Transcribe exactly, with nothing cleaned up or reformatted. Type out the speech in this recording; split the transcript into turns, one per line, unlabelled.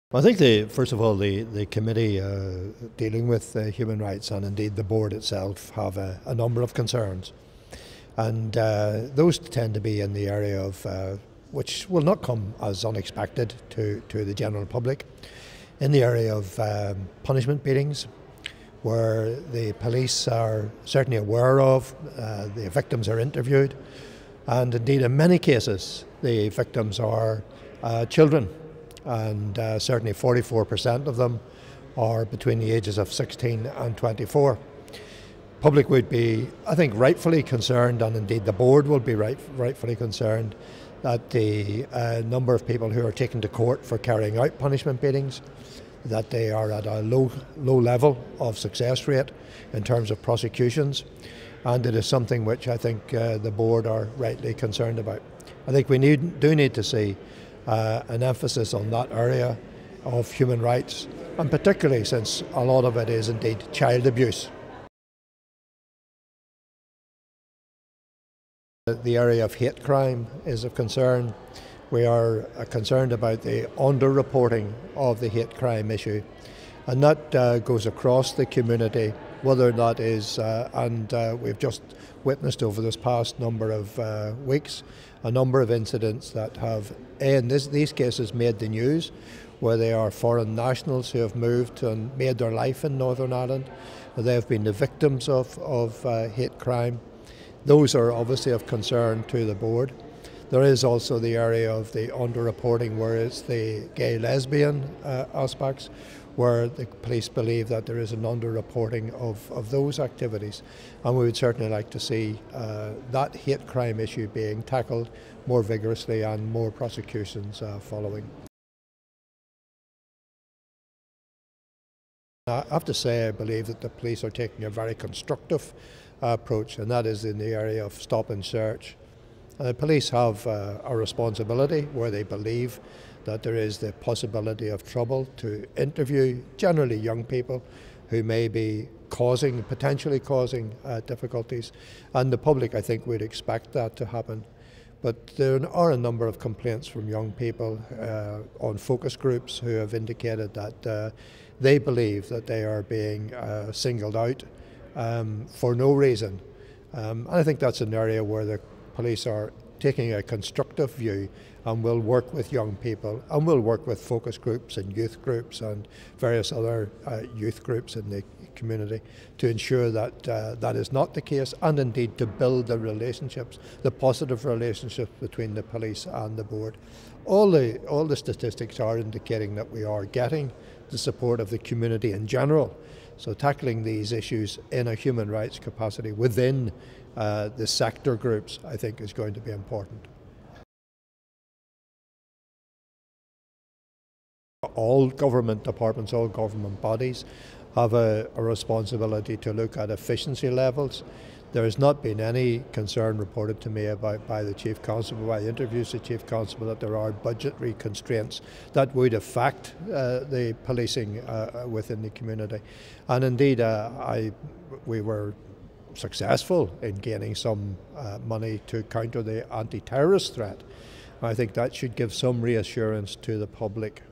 I think, the, first of all, the, the committee uh, dealing with uh, human rights and indeed the board itself have a, a number of concerns. And uh, those tend to be in the area of, uh, which will not come as unexpected to, to the general public, in the area of um, punishment beatings, where the police are certainly aware of, uh, the victims are interviewed, and indeed in many cases the victims are uh, children. And uh, certainly forty-four percent of them are between the ages of sixteen and twenty-four. Public would be, I think, rightfully concerned, and indeed the board will be right, rightfully concerned, that the uh, number of people who are taken to court for carrying out punishment beatings, that they are at a low, low level of success rate in terms of prosecutions, and it is something which I think uh, the board are rightly concerned about. I think we need, do need to see Uh, an emphasis on that area of human rights, and particularly since a lot of it is indeed child abuse. The area of hate crime is of concern. We are uh, concerned about the underreporting of the hate crime issue, and that uh, goes across the community, whether that is, uh, and uh, we've just witnessed over this past number of uh, weeks a number of incidents that have, in this, these cases, made the news, where they are foreign nationals who have moved and made their life in Northern Ireland. They have been the victims of, of uh, hate crime. Those are obviously of concern to the board. There is also the area of the underreporting, where it's the gay lesbian uh, aspects, where the police believe that there is an underreporting of, of those activities. And we would certainly like to see uh, that hate crime issue being tackled more vigorously and more prosecutions uh, following. I have to say, I believe that the police are taking a very constructive uh, approach, and that is in the area of stop and search. Uh, police have uh, a responsibility where they believe that there is the possibility of trouble to interview generally young people who may be causing, potentially causing uh, difficulties, and the public, I think, would expect that to happen. But there are a number of complaints from young people uh, on focus groups who have indicated that uh, they believe that they are being uh, singled out um, for no reason. Um, and I think that's an area where the police are taking a constructive view and will work with young people, and will work with focus groups and youth groups and various other uh, youth groups in the community to ensure that uh, that is not the case, and indeed to build the relationships, the positive relationships between the police and the board. All the, all the statistics are indicating that we are getting the support of the community in general. So tackling these issues in a human rights capacity within uh, the sector groups, I think, is going to be important. All government departments, all government bodies have a, a responsibility to look at efficiency levels. There has not been any concern reported to me about by the Chief Constable, by the interviews with the Chief Constable, that there are budgetary constraints that would affect uh, the policing uh, within the community. And indeed, uh, I, we were successful in gaining some uh, money to counter the anti-terrorist threat. I think that should give some reassurance to the public